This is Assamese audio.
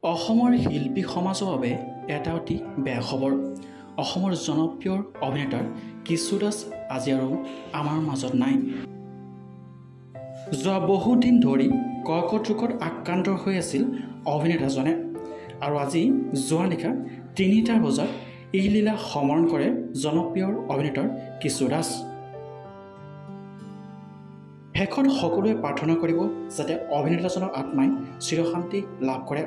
অসমৰ শিল্পী সমাজৰ বাবে এটা অতি বেয়া খবৰ। অসমৰ জনপ্ৰিয় অভিনেতা কিশোৰ দাস আজি আৰু আমাৰ মাজত নাই। যোৱা বহুদিন ধৰি কৰ্কট ৰোগত আক্ৰান্ত হৈ আছিল অভিনেতাজনে আৰু আজি যোৱা নিশা ৩টা বজাত এই লীলা সমৰণ কৰে জনপ্ৰিয় অভিনেতা কিশোৰ দাস। শেষত সকলোৱে প্ৰাৰ্থনা কৰিব যাতে অভিনেতাজনৰ আত্মাই চিৰশান্তি লাভ কৰে।